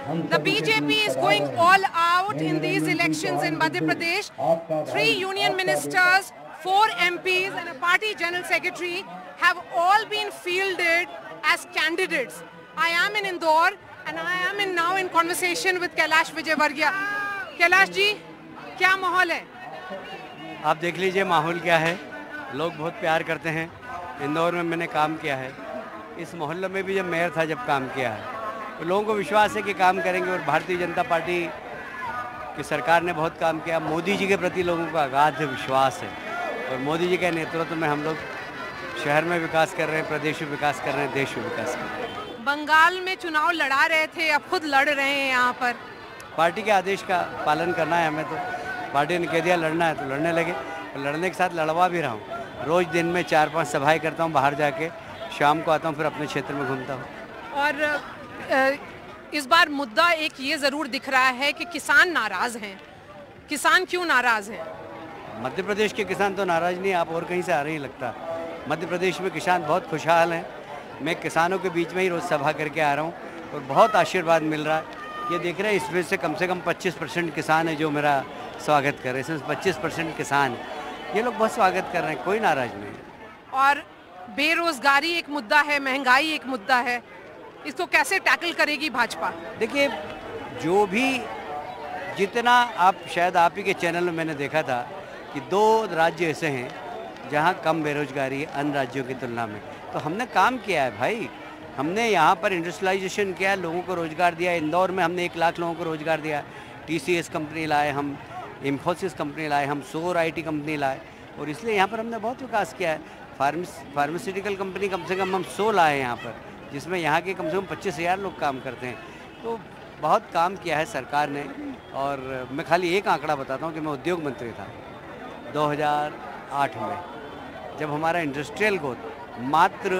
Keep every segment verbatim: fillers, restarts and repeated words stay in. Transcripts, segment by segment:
The B J P is going all out in these elections in Madhya Pradesh. Three union ministers, four M Ps and a party general secretary have all been fielded as candidates. I am in Indore and I am in now in conversation with Kailash Vijayvargiya. Kailash ji, क्या माहौल है? आप देख लीजिए माहौल क्या है। लोग बहुत प्यार करते हैं। इंदौर में मैंने काम किया है, इस मोहल्ले में भी जब मेयर था जब काम किया है, तो लोगों को विश्वास है कि काम करेंगे। और भारतीय जनता पार्टी की सरकार ने बहुत काम किया। मोदी जी के प्रति लोगों का अगाध विश्वास है और मोदी जी के नेतृत्व में हम लोग शहर में विकास कर रहे हैं, प्रदेश में विकास कर रहे हैं, देश में विकास कर रहे हैं। बंगाल में चुनाव लड़ा रहे थे, अब खुद लड़ रहे हैं यहाँ पर। पार्टी के आदेश का पालन करना है हमें, तो पार्टी ने कह दिया लड़ना है तो लड़ने लगे। और लड़ने के साथ लड़वा भी रहा हूँ। रोज़ दिन में चार पांच सभाएं करता हूँ बाहर जाके, शाम को आता हूँ, फिर अपने क्षेत्र में घूमता हूँ। और इस बार मुद्दा एक ये ज़रूर दिख रहा है कि किसान नाराज़ हैं। किसान क्यों नाराज़ हैं? मध्य प्रदेश के किसान तो नाराज़ नहीं, आप और कहीं से आ रही लगता। मध्य प्रदेश में किसान बहुत खुशहाल हैं। मैं किसानों के बीच में ही रोज़ सभा करके आ रहा हूँ और बहुत आशीर्वाद मिल रहा है। ये देख रहे हैं, इसमें से कम से कम पच्चीस परसेंट किसान है जो मेरा स्वागत कर रहे हैं। इसमें पच्चीस परसेंट किसान है, ये लोग बहुत स्वागत कर रहे हैं, कोई नाराज़ नहीं। और बेरोजगारी एक मुद्दा है, महंगाई एक मुद्दा है, इसको कैसे टैकल करेगी भाजपा? देखिए, जो भी जितना आप शायद आप ही के चैनल में मैंने देखा था कि दो राज्य ऐसे हैं जहां कम बेरोजगारी है अन्य राज्यों की तुलना में, तो हमने काम किया है भाई। हमने यहाँ पर इंडस्ट्रियलाइजेशन किया, लोगों को रोज़गार दिया। इंदौर में हमने एक लाख लोगों को रोज़गार दिया। टी सी एस कंपनी लाए हम, इन्फोसिस कंपनी लाए हम, सोर आई टी कंपनी लाए, और इसलिए यहाँ पर हमने बहुत विकास किया है। फार्मस फार्मास्यूटिकल कंपनी कम से कम हम सौ लाए यहाँ पर, जिसमें यहाँ के कम से कम पच्चीस हज़ार लोग काम करते हैं। तो बहुत काम किया है सरकार ने। और मैं खाली एक आंकड़ा बताता हूँ कि मैं उद्योग मंत्री था दो हज़ार आठ में, जब हमारा इंडस्ट्रियल ग्रोथ मात्र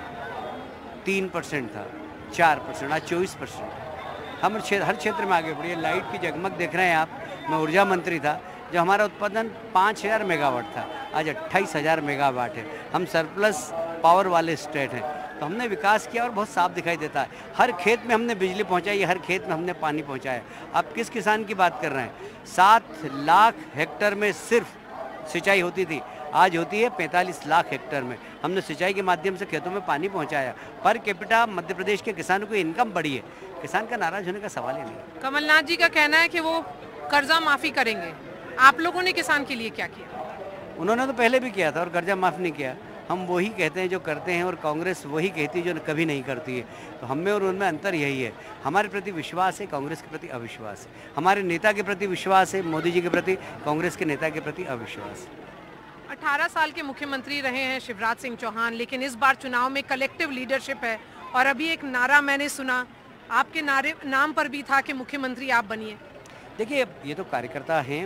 तीन परसेंट था, चार परसेंट, आज चौबीस परसेंट। हम हर क्षेत्र में आगे बढ़े। लाइट की जगमग देख रहे हैं आप। मैं ऊर्जा मंत्री था जब हमारा उत्पादन पाँच हज़ार मेगावाट था, आज अट्ठाईस हज़ार मेगावाट है। हम सरप्लस पावर वाले स्टेट हैं। तो हमने विकास किया और बहुत साफ दिखाई देता है। हर खेत में हमने बिजली पहुंचाई, हर खेत में हमने पानी पहुंचाया। आप किस किसान की बात कर रहे हैं? सात लाख हेक्टर में सिर्फ सिंचाई होती थी, आज होती है पैंतालीस लाख हेक्टर में। हमने सिंचाई के माध्यम से खेतों में पानी पहुंचाया। पर कैपिटा मध्य प्रदेश के किसानों की इनकम बढ़ी है। किसान का नाराज होने का सवाल ही नहीं। कमलनाथ जी का कहना है कि वो कर्जा माफ़ी करेंगे। आप लोगों ने किसान के लिए क्या किया? उन्होंने तो पहले भी किया था और कर्जा माफ़ नहीं किया। हम वही कहते हैं जो करते हैं, और कांग्रेस वही कहती है जो कभी नहीं करती है। तो हम में और उनमें अंतर यही है। हमारे प्रति विश्वास है, कांग्रेस के प्रति अविश्वास है। हमारे नेता के प्रति विश्वास है, मोदी जी के प्रति, कांग्रेस के नेता के प्रति अविश्वास है। अठारह साल के मुख्यमंत्री रहे हैं शिवराज सिंह चौहान, लेकिन इस बार चुनाव में कलेक्टिव लीडरशिप है। और अभी एक नारा मैंने सुना, आपके नारे नाम पर भी था कि मुख्यमंत्री आप बनिए। देखिए, ये तो कार्यकर्ता हैं,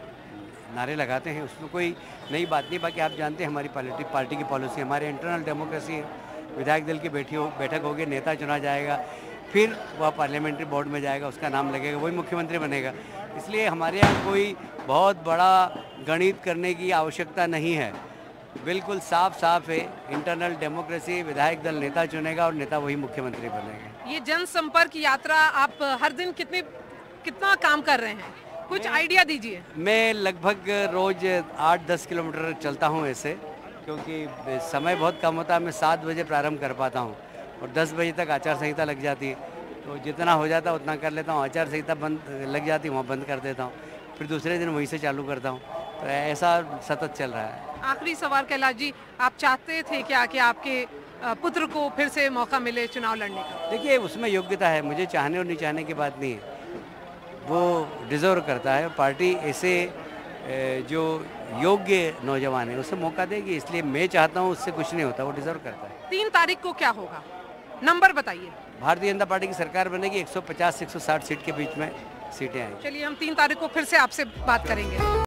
नारे लगाते हैं, उसमें कोई नई बात नहीं। बाकी आप जानते हैं हमारी पार्टी पार्टी की पॉलिसी, हमारे इंटरनल डेमोक्रेसी है। विधायक दल की बैठी हो बैठक होगी, नेता चुना जाएगा, फिर वह पार्लियामेंट्री बोर्ड में जाएगा, उसका नाम लगेगा, वही मुख्यमंत्री बनेगा। इसलिए हमारे यहाँ कोई बहुत बड़ा गणित करने की आवश्यकता नहीं है। बिल्कुल साफ साफ है, इंटरनल डेमोक्रेसी, विधायक दल नेता चुनेगा और नेता वही मुख्यमंत्री बनेगा। ये जनसंपर्क यात्रा आप हर दिन कितने कितना काम कर रहे हैं, कुछ आइडिया दीजिए। मैं लगभग रोज आठ दस किलोमीटर चलता हूँ ऐसे, क्योंकि समय बहुत कम होता है। मैं सात बजे प्रारंभ कर पाता हूँ और दस बजे तक आचार संहिता लग जाती है। तो जितना हो जाता है उतना कर लेता हूँ। आचार संहिता बंद लग जाती है, वहाँ बंद कर देता हूँ, फिर दूसरे दिन वहीं से चालू करता हूँ। तो ऐसा सतत चल रहा है। आखिरी सवाल कैलाश जी, आप चाहते थे क्या कि आपके पुत्र को फिर से मौका मिले चुनाव लड़ने का? देखिए, उसमें योग्यता है। मुझे चाहने और नहीं चाहने की बात नहीं है, वो डिज़र्व करता है। पार्टी ऐसे जो योग्य नौजवान है उसे मौका देगी। इसलिए मैं चाहता हूँ, उससे कुछ नहीं होता, वो डिज़र्व करता है। तीन तारीख को क्या होगा, नंबर बताइए। भारतीय जनता पार्टी की सरकार बनेगी, एक सौ पचास से एक सौ साठ सीट के बीच में सीटें आएंगी। चलिए, हम तीन तारीख को फिर से आपसे बात करेंगे।